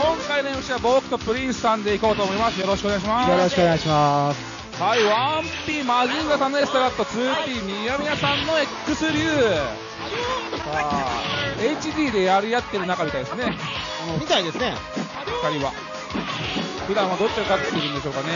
今回の MC は僕とプリンスさんでいこうと思います。よろしくお願いします。 よろしくお願いします。 はい、1P マジンガさんのエスタラット、 2P 宮宮さんの X 流。さあ HD でやってる中みたいですね。 みたいですね。 2人は普段はどっちが勝っているんでしょうかね。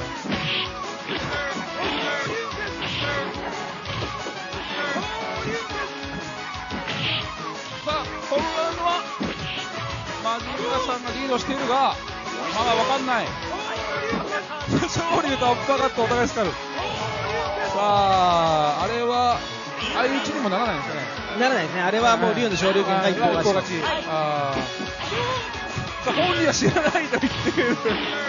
さあこのラウンドはマジンガさんがリードしているが、まだ分かんない。勝利とアッパーカットお互いスカル。さああれは相打ちにもならないんですかね。 ならないですね。あれはもう竜の昇竜拳が一本勝ち。 本人は知らないと言ってる。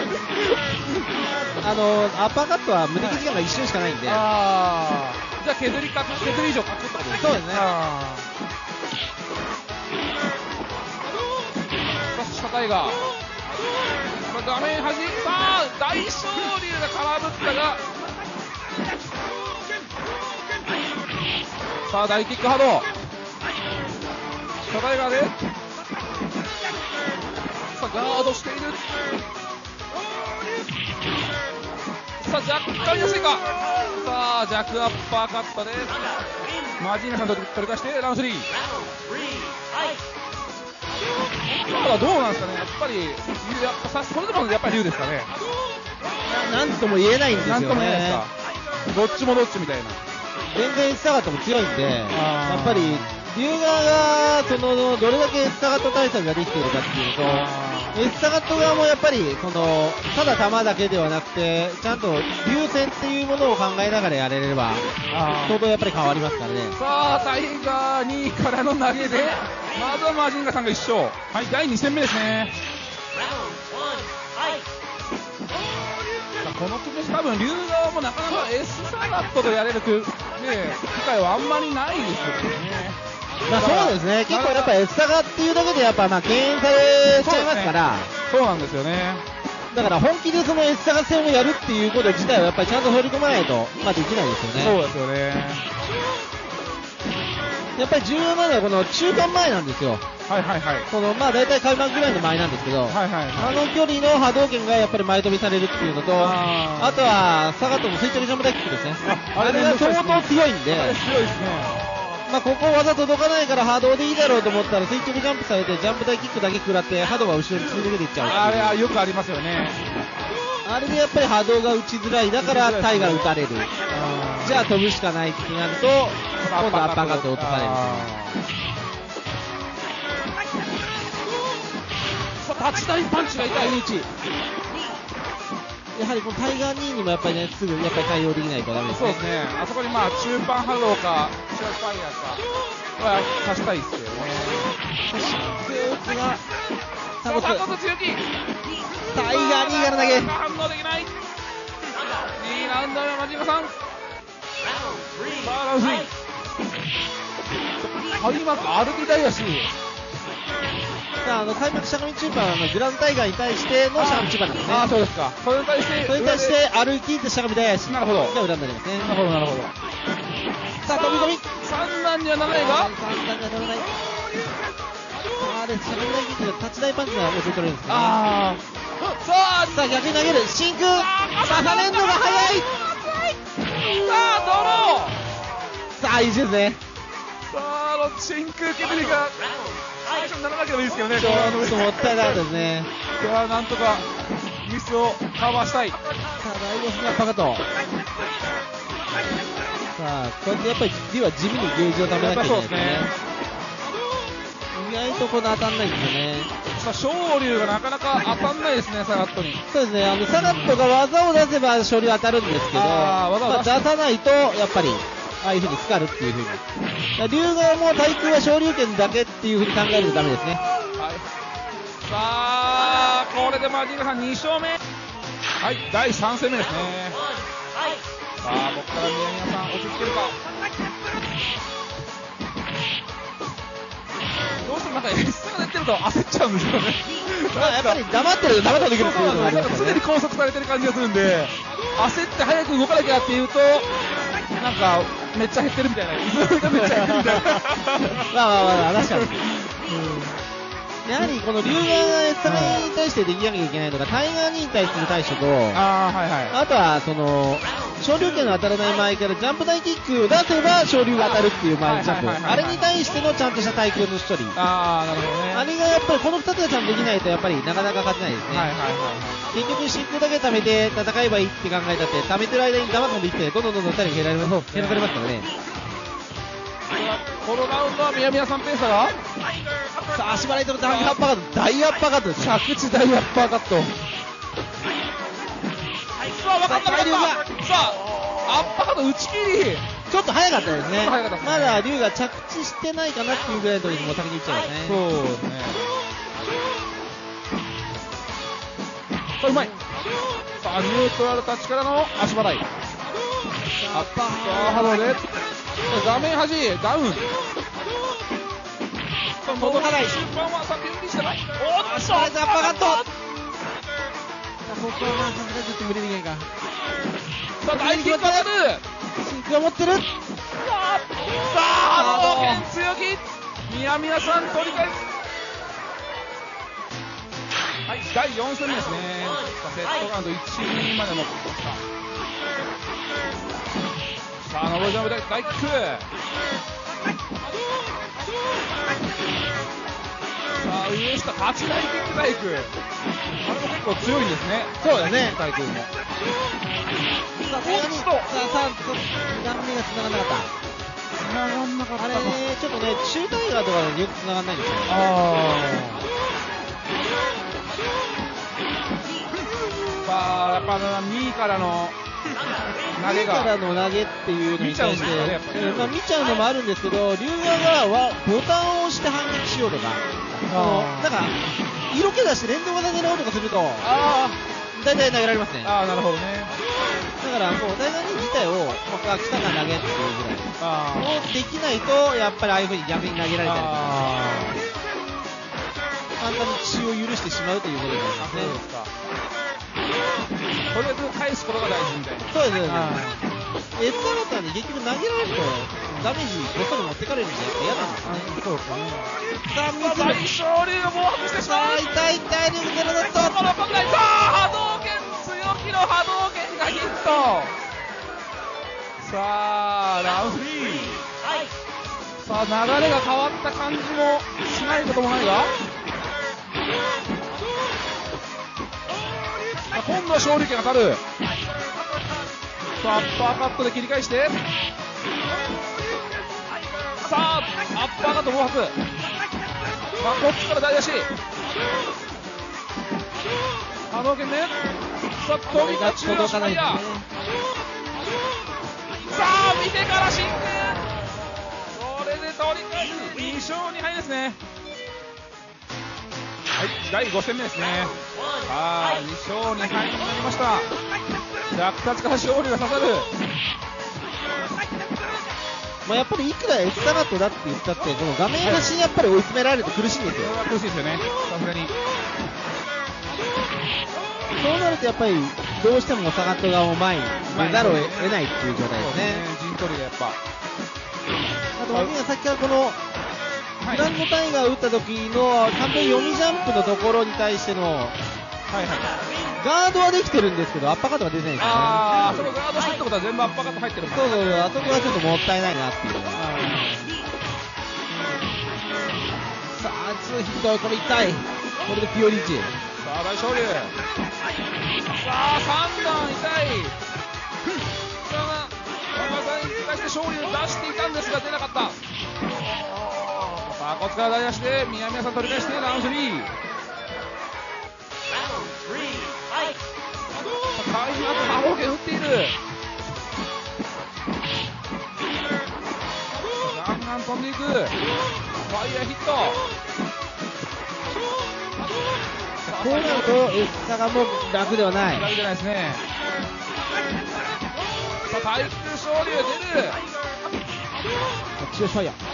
アッパーカットは無敵時間が一瞬しかないんで。 じゃあ削り以上勝つってことですね。 そうですね。 さあタイガー画面端、さあ大昇龍が空振ったが、さあ大キック波動、さあタイガーでさあガードしている。さあ若干安いか。さあ弱アッパーカットでマジーナさんと取り返してラウンド3。今はどうなんですかね。やっぱりそれでもやっぱり竜ですかね。 なんとも言えないんですよね。 なんとも言えないですか。どっちもどっちみたいな。 全然エスタガットも強いんで、やっぱり竜側がどれだけエスタガット対策ができているかっていうと、エスタガット側もやっぱりただ球だけではなくてちゃんと竜戦っていうものを考えながらやれれば相当やっぱり変わりますからね。さあタイガー2位からの投げでまずはマジンガさんが1勝。はい、第2戦目ですね。この組多分竜側もなかなかエスタガットとやれる機会はあんまりないですよね。 そうですね。結構やっぱエスタガっていうだけでやっぱ敬遠されちゃいますから。 そうなんですよね。 だから本気でそのエスタガ戦をやるっていうこと自体はやっぱりちゃんと取り込まないとできないですよね。 そうですよね。 やっぱり重要なのはこの中間前なんですよ。 はいはいはい。 大体開幕ぐらいの前なんですけど、 はいはいはい、 距離の波動拳がやっぱり前飛びされるっていうのと、あとはサガットの垂直ジャンプ台キックですね。あれが相当強いんで。 強いですね。 ここ技届かないから波動でいいだろうと思ったら垂直ジャンプされてジャンプ台キックだけ食らって波動が後ろに突き抜けていっちゃう。 あれはよくありますよね。 あれでやっぱり波動が打ちづらい。だからタイが打たれる。じゃあ飛ぶしかないってなると今度アッパーカット落とされる。 タッチダウンパンチが痛い。 やはりこのタイガー2にもやっぱりねすぐやっぱり対応できないとダメですね。 そうですね。あそこに中盤波動かショーファイヤーかは刺したいですけどね。 鎖骨強気。 タイガー2から投げ反応できない。2ラウンド目マジンガさん。さあラウンド3。開幕アルビダイヤシ。 開幕しゃがみ中盤はグランドタイガーに対してのしゃがみ中盤なんですね。 そうですか。それに対して歩きってしゃがみダイヤシが裏になりますね。 なるほどなるほど。 さあ飛び込み 3段にはならないが、 3段にはならない。しゃがみ台キックでタッチ台パンチが教えてるんですけどね。さあ逆に投げる真空刺されるのが早い。 さあドロー。 さあいいですね。 さあ真空削りが最初にならなければいいですけどね。 ちょっともったいなかったですね。 なんとかミスをカバーしたい。 さあ大ボスがパカと。さあこうやってやっぱり竜は地味にゲージをためなきゃいけないですね。意外と当たんないんですよね。 さあ昇龍がなかなか当たんないですね。サガットに。 そうですね。サガットが技を出せば昇龍当たるんですけど、出さないとやっぱりああいう風にスカるっていう風に。竜側も対空は昇龍拳だけっていう風に考えるとダメですね。 はい。さあこれでマジンガさん2勝目。はい、第3戦目ですね。さあここから宮宮さん落ち着けるか。どうしてもなんか S が出てると焦っちゃうんですよね。 やっぱり黙ってるとできるっていうのがありますよね。 常に拘束されてる感じがするんで、焦って早く動かなきゃっていうとなんかめっちゃ減ってるみたいな、めっちゃ減ってるみたいな。 まあ確かに。 やはりこの龍河が S 坂に対してできなきゃいけないのがタイガーに対する対処と、あとはその昇竜拳の当たらない前からジャンプ台キックを出せば昇竜が当たるっていう前ジャンプ、あれに対してのちゃんとした対空の処理、 なるほどね、 あれがやっぱりこの2つがちゃんとできないとやっぱりなかなか勝てないですね。結局真空だけ貯めて戦えばいいって考えたって貯めてる間にダマ込んでいってどんどん体力減らされますからね。 このラウンドは宮宮さんペースだが、 さあ足払いとの大アッパーカット、大アッパーカットです。 着地大アッパーカット。さあ分かんなかった。さあアッパーカット打ち切り。 ちょっと早かったですね。まだ龍が着地してないかなっていうぐらいの時にもう先に行っちゃいますね。 そうですね。さあうまい。さあニュートラルタッチからの足払い。アッパーハローで画面端ダウン。 届かない。 終盤は先売りしてない。 おっとアッパーカット。ここはまあさすがにちょっと無理できないか。 さあ大キック当たる。 真空を持ってる。さあ波動拳強気。宮宮さん取り返す。はい、第4戦目ですね。セットカウント1、2まで持ってきました。さあ上りジャンプで大キック。さあ上下8大キック大工、あれも結構強いんですね。 そうだね。 大工も。 さあ2段目が繋がんなかった。あれね、ちょっとね中タイガーとかでよく繋がんないんですよ。 さあやっぱ2からの投げがっていうのに対して見ちゃうのもあるんですけど、龍河がボタンを押して反撃しようとか、なんか色気出して連動技狙おうとかすると大体投げられますね。 なるほどね。 だからもうタイガー2自体を来たから投げっていうぐらいをできないとやっぱりああいう風に逆に投げられたりとか簡単に奇襲を許してしまうということになりますね。 とりあえず返すことが大事みたいな。 そうですね。S サガットなんで結局投げられるとダメージごっそり持ってかれるんで嫌なんですね。 そうですね。 さあ大勝利を暴発してしまう。 痛い龍ゼロネット。 さあ波動拳強気の波動拳がヒット。さあラウンド3。さあ流れが変わった感じもしないこともないが。今度は勝利権が当たる。さあアッパーカットで切り返して、さあアッパーカット暴発。さあこっちから大出し波動拳ね。さあ飛びが中央シュマイヤー。さあ見てから真空。これで取り返す。2勝2敗ですね。はい、第5戦目ですね。さあ2勝2敗になりました。逆立ちから勝利が刺さる。 やっぱりいくら S サガットだって言ったってこの画面越しにやっぱり追い詰められると苦しいんですよ。 苦しいですよね、さすがに。 そうなるとやっぱりどうしてもサガット側も前に出ざるを得ないっていう状態ですね。 陣取りがやっぱ。 あと僕がさっきからこのグランドタイガーを打った時の完璧読みジャンプのところに対してのガードはできてるんですけどアッパーカットが出てないんですよね。 そのガードしてってことは全部アッパーカット入ってるもんね。 そう、あそこはちょっともったいないなっていう。さあ2ヒット、これ痛い。これでピオリーチ。 さあ大勝利。さあ3段痛い。さあ馬さんに対して勝利を出していたんですが出なかった。さあこっちから大出して宮宮さん取り返してラウンド3。タイムアップ波動拳打っている。ガンガン飛んでいく。ファイヤーヒット。 こうなると S サガも楽ではない。 楽じゃないですね。さあ対空勝利が出る。 強いファイヤー。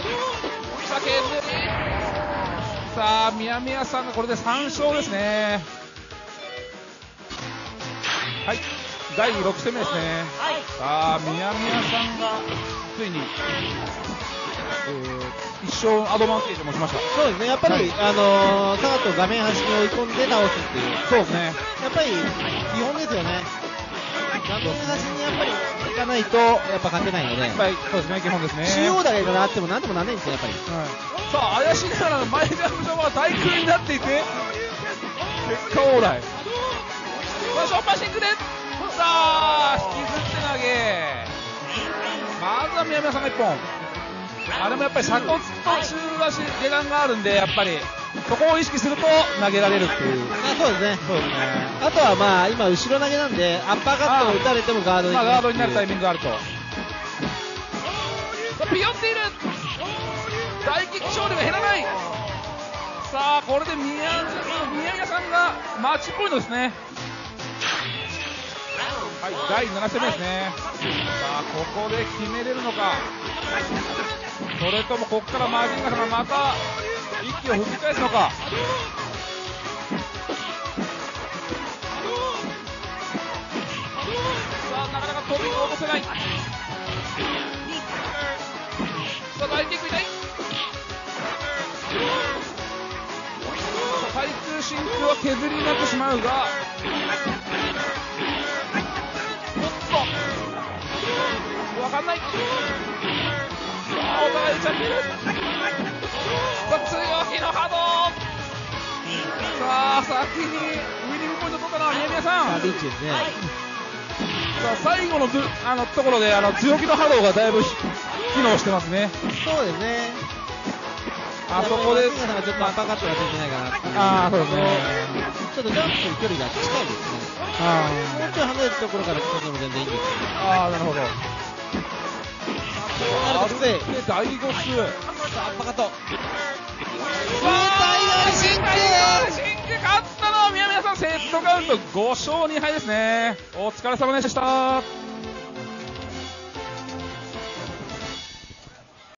さあ宮宮さんがこれで3勝ですね。はい、第6戦目ですね。 さあ、宮宮さんがついに、一生アドバンテージを持ちました。 そうですね、やっぱり、サガトを画面端に追い込んで倒すっていう、 そうですね、 やっぱり基本ですよね、画面端にやっぱり行かないと、やっぱ勝てないので、 やっぱりそうですね、基本ですね。 中央だけがあってもなんでもなんないんですよ、やっぱり。 さあ、怪しいながら前ジャンプ場は対空になっていて、結果オーライ。ショッパシンクで、さあ、引きずって投げ。まずは宮宮さんが1本。あれもやっぱり鎖骨と中足下段があるんで、やっぱりそこを意識すると投げられるっていう。 そうですね。あとはまあ今後ろ投げなんでアッパーカットを打たれてもガードになる、 ガードになるタイミングがあると。ピヨっている。大キック勝利が減らない。さあこれで宮宮さんがマッチポイントですね。はい、第7戦目ですね。さあここで決めれるのか、それともここからマジンガさんがまた息を吹き返すのか。さあなかなか飛び落とせない。さあ大キック痛い。対空進空は削りになってしまうが、わかんない。さあお互い打ち合っている。強気の波動。さあ先にウィニングポイント取ったのは宮宮さん。 リーチですね。 さあ最後のところで強気の波動がだいぶ機能してますね。 そうですね。 あそこでちょっとアッパーカットが出てないかなっていう。 そうですね。 ちょっとジャンプする距離が近いですね。もうちょい離れたところから来ても全然いいんですけど。 なるほど。 あるで第5周。 さあアッパーカット。 シンク勝ったのは宮宮さん、セットカウント5勝2敗ですね。お疲れ様でした。